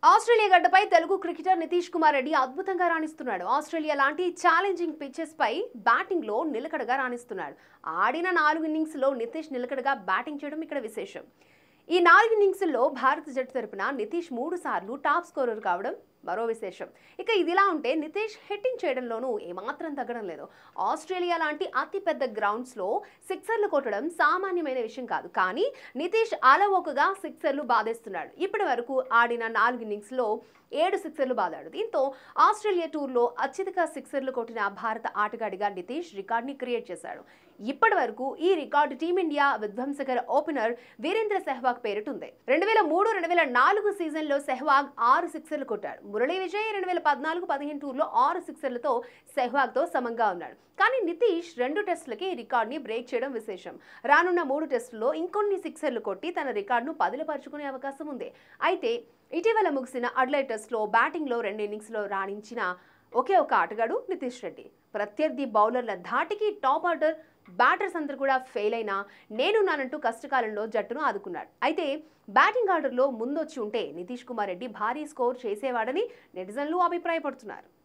Australia గడ్డపై Telugu cricketer Nitish Kumar Reddy అద్భుతంగా రాణిస్తున్నాడు. ఆస్ట్రేలియా లాంటి ఛాలెంజింగ్ పిచెస్ పై బ్యాటింగ్ లో నిలకడగా రాణిస్తున్నాడు. ఆడిన 4 ఇన్నింగ్స్ లో నితీష్ నిలకడగా బ్యాటింగ్ చేయడం ఇక్కడ విశేషం. ఈ 4 ఇన్నింగ్స్లో భారత జట్టు తరపున నితీష్ 3 సార్లు టాప్ స్కోరర్ కావడం మరో విశేషం. ఇక ఇదిలా ఉంటే నితీష్ హిట్టింగ్ చేయడంలోనూ ఏమాత్రం తగ్గడం లేదు. ఆస్ట్రేలియా లాంటి అతిపెద్ద గ్రౌండ్స్లో సిక్సర్లు కొట్టడం సామాన్యమైన విషయం కాదు. కానీ నితీష్ అలవోకగా సిక్సర్లు బాధేస్తున్నాడు. ఇప్పటి వరకు ఆడిన 4 ఇన్నింగ్స్లో 7 సిక్సర్లు బాదాడు. దీంతో ఆస్ట్రేలియా టూర్లో అత్యధిక సిక్సర్లు కొట్టిన భారత ఆటగాడిగా నితీష్ రికార్డుని క్రియేట్ చేశాడు. ఇప్పటి వరకు ఈ రికార్డు టీమిండియా విధ్వంసకర ఓపెనర్ వీరేంద్ర సెహ్వాగ్ పేరిటుంది. 2003-2004 సీజన్లో సెహ్వాగ్ 6 సిక్సర్లు కొట్టాడు. మురళీ విజయ్ 2014-15 టూర్లో 6 సిక్సర్లతో సెహ్వాగ్తో సమంగా ఉన్నాడు. కానీ నితీష్ 2 టెస్టులకి ఈ రికార్డుని బ్రేక్ చేయడం విశేషం. రానున్న 3 టెస్టుల్లో ఇంకొన్ని సిక్సర్లు కొట్టి తన రికార్డును పదిలపరుచుకునే అవకాశం ఉంది. అయితే ఇటీవల ముగిసిన అడ్లైడ్ టెస్ట్లో బ్యాటింగ్లో 2 ఇన్నింగ్స్లో రాణించిన ఒకే ఒక ఆటగాడు నితీష్ రెడ్డి. ప్రత్యర్థి బౌలర్ల ధాటికి టాప్ ఆర్డర్ బ్యాటర్స్ అందరూ కూడా ఫెయిల్ అయినా నేనున్నానంటూ కష్టకాలంలో జట్టును ఆదుకున్నాడు. అయితే బ్యాటింగ్ ఆర్డర్లో ముందొచ్చి ఉంటే నితీష్ కుమార్ రెడ్డి భారీ స్కోర్ చేసేవాడని నెటిజన్లు అభిప్రాయపడుతున్నారు.